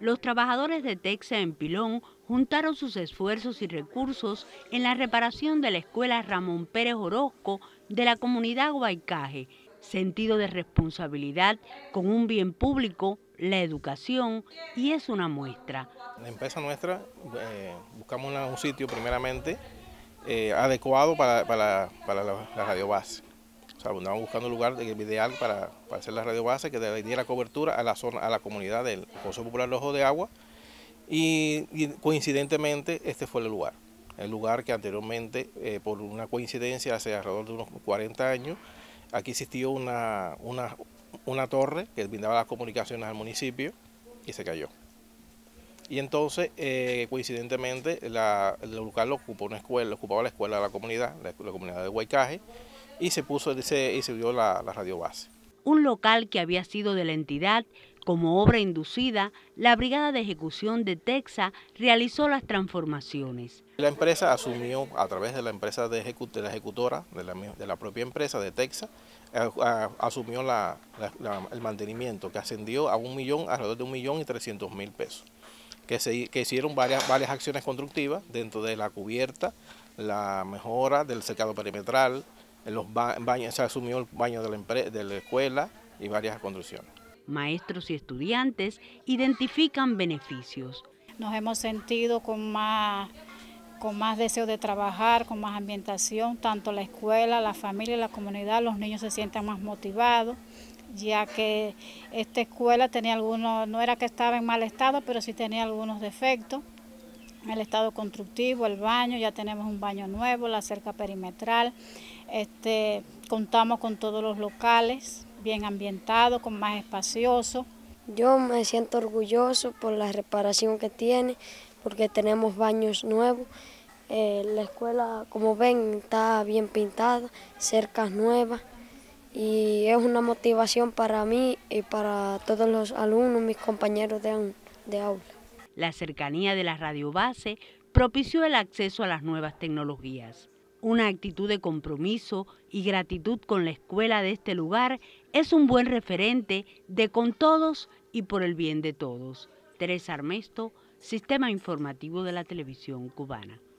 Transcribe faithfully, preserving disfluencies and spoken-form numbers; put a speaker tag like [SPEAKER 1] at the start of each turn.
[SPEAKER 1] Los trabajadores de Texa en Pilón juntaron sus esfuerzos y recursos en la reparación de la escuela Ramón Pérez Orozco de la comunidad Guaycaje. Sentido de responsabilidad con un bien público, la educación, y es una muestra.
[SPEAKER 2] La empresa nuestra eh, buscamos una, un sitio primeramente eh, adecuado para, para, para la, la radiobase. O sea, andábamos buscando un lugar ideal para, para hacer la radiobase que le diera cobertura a la zona, a la comunidad del Consejo Popular del Ojo de Agua, y, y coincidentemente este fue el lugar. El lugar que anteriormente, eh, por una coincidencia, hace alrededor de unos cuarenta años, aquí existió una, una, una torre que brindaba las comunicaciones al municipio y se cayó. Y entonces, eh, coincidentemente, la, el lugar lo ocupó una escuela, ocupaba la escuela de la comunidad, la, la comunidad de Guaycaje, y se puso se, y se vio la, la radiobase.
[SPEAKER 1] Un local que había sido de la entidad como obra inducida, la Brigada de Ejecución de Texa realizó las transformaciones.
[SPEAKER 2] La empresa asumió, a través de la empresa de, ejecu de la ejecutora, de la, de la propia empresa de Texa, a, a, asumió la, la, la, el mantenimiento, que ascendió a un millón, alrededor de un millón y trescientos mil pesos. Que, se, que hicieron varias, varias acciones constructivas dentro de la cubierta, la mejora del secado perimetral, en los ba baños, se asumió el baño de la, de la escuela y varias construcciones.
[SPEAKER 1] Maestros y estudiantes identifican beneficios.
[SPEAKER 3] Nos hemos sentido con más, con más deseo de trabajar, con más ambientación, tanto la escuela, la familia y la comunidad, los niños se sienten más motivados, ya que esta escuela tenía algunos, no era que estaba en mal estado, pero sí tenía algunos defectos. El estado constructivo, el baño, ya tenemos un baño nuevo, la cerca perimetral, este, contamos con todos los locales, bien ambientados, con más espacioso.
[SPEAKER 4] Yo me siento orgulloso por la reparación que tiene, porque tenemos baños nuevos. Eh, la escuela, como ven, está bien pintada, cercas nuevas, y es una motivación para mí y para todos los alumnos, mis compañeros de, de aula.
[SPEAKER 1] La cercanía de la radiobase propició el acceso a las nuevas tecnologías. Una actitud de compromiso y gratitud con la escuela de este lugar es un buen referente de con todos y por el bien de todos. Teresa Armesto, Sistema Informativo de la Televisión Cubana.